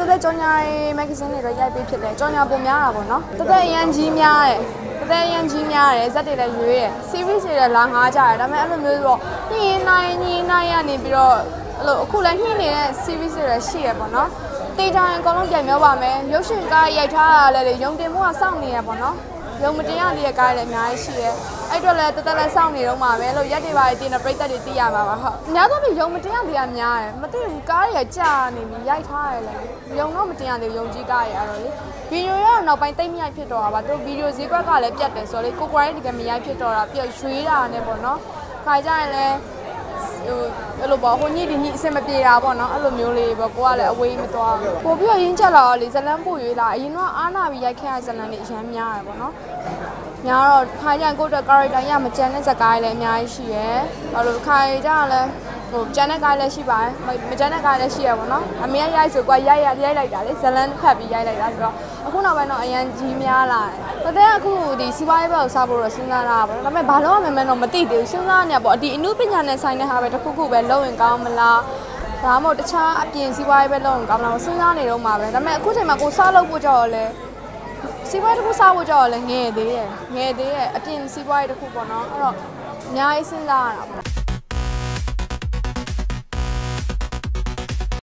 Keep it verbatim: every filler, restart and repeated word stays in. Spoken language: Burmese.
တဲ့ကြောင်ညာမဂ္ဂဇင်းတွေတော့ရိုက်ပေးဖြစ်တယ်ကြောင်ညာပုံများတာပေါ့နော်တသက်အရန်ကြီးများတယ်တသက်အရန်ကြီးများတယ်ဇက်တွေလည်းရွေးတယ် series တွေလည်းလာငားကြတယ်ဒါပေမဲ့အဲ့လိုမျိုးဆိုတော့ညင်းနိုင်ညင်းနိုင်ရနေပြီးတော့အဲ့လိုအခုလည်းညှင်းနေတဲ့ series တွေလည်းရှိရပေါ့နော်တေးကြရင်အကုန်လုံးပြန်ပြောပါမယ်ရုပ်ရှင်ကားရိုက်ထားတာလည်းရုံတင်မှုကစောင့်နေရပေါ့နော်ရုံမတင်ရတဲ့ကားတွေလည်းအများကြီးရှိရဲအဲ့တော့လည်းတသက်လည်းစောင့်နေတော့မှာပဲလို့ရက်တွေပါတင်တဲ့ပြိသက်တွေသိရမှာပါဟုတ်အများဆုံးရုံမတင်ရသေးတာများတယ်မသိဘူးကားတွေကကြာနေပြီရိုက်ထားရလေရုံတော့မတင်ရသေးရုံကြီးကားတွေအဲ့တော့လေဗီဒီယိုရောနောက်ပိုင်းတိတ်မရိုက်ဖြစ်တော့တာပါသူဗီဒီယိုဈေးကွက်ကလည်းပြတ်တယ်ဆိုတော့လေကိုကွာရေးတကယ်မရိုက်ဖြစ်တော့တာပြရွှေးတာနဲ့ပေါ့နော်ခါကြရင်လည်းဟိုအဲ့လိုပေါ့ဟိုညိဒီညိအစင်မပြေတာပေါ့နော်အဲ့လိုမျိုးလေးပေါ့ကိုကလည်းအဝေးမသွားပို့ပြီးတော့ရင်းချက်လာတော့လေဇလန်းပို့ရွေးလာအရင်တော့အားနာပြီးရိုက်ခဲ့ရဇလန်းတွေအရင်များရပေါ့နော်များတော့ခါကြရင်ကိုယ့်အတွက် character ရမကြမ်းတဲ့ဇာတ်ကားတွေလည်းအများကြီးရှိရယ်ဘာလို့ခါကြရင်လည်းဟိုကြမ်းတဲ့ကားလည်းရှိပါတယ်မကြမ်းတဲ့ကားလည်းရှိရပေါ့နော်အမေကရိုက်ဆိုကွာရိုက်ရရိုက်လိုက်တာလေဇလန်းဖတ်ပြီးရိုက်လိုက်တာဆိုတော့အခုနောက်ပိုင်းတော့အရန်ကြီးများလာတယ်တကယ်အခုဒီစီးပွားရေးဘက်ကိုစားဖို့တော့စဉ်းစားတာပေါ့ဒါပေမဲ့ဘာလို့မှမမှန်တော့မသိသေးဘူးစဉ်းစားနေပေါ့ဒီအမှုပညာနဲ့ဆိုင်တဲ့ဟာပဲတစ်ခုခုပဲလုပ်ရင်ကောင်းမလားဒါမှမဟုတ်တခြားအပြင်စီးပွားရေးပဲလုပ်ရင်ကောင်းမလားစဉ်းစားနေတော့မှာပဲဒါပေမဲ့အခုချိန်မှာကိုစားလုပ်ဖို့ကြောက်လဲစီးပွားရေးတစ်ခုစားဖို့ကြောက်လဲငယ်သေးတယ်ငယ်သေးတယ်အပြင်စီးပွားရေးတစ်ခုပေါ့နော်အဲ့တော့အများကြီးစဉ်းစားရတာပေါ့